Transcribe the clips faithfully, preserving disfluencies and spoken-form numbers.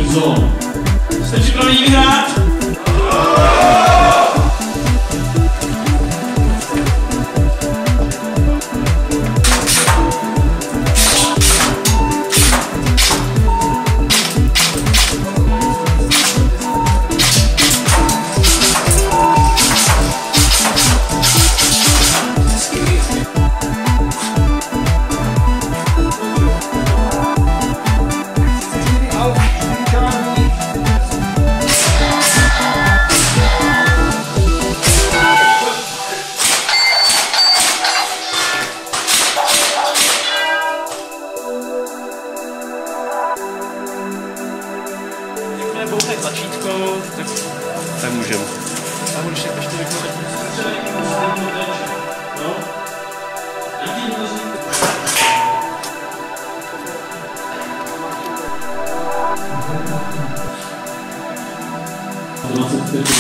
zón. Jste připraveni vyhrát? Bouchne tlačítko, tak, tak můžeme. A budeš tak ještě vykonat. No. dvacet pět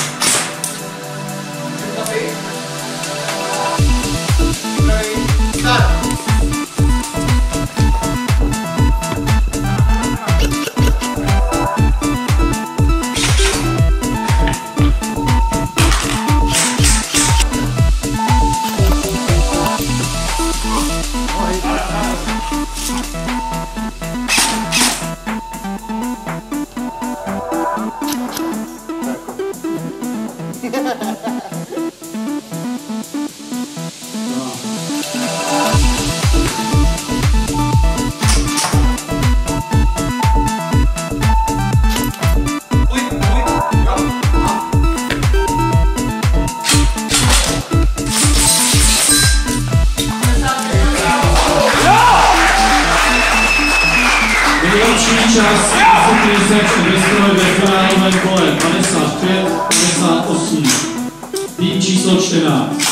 nejlepší čas se vystrojil ve finálovém kole padesát pět padesát osm. Tým číslo čtrnáct.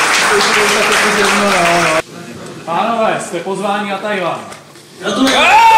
Pánové, jste pozváni na Tajvan. Gratuluju!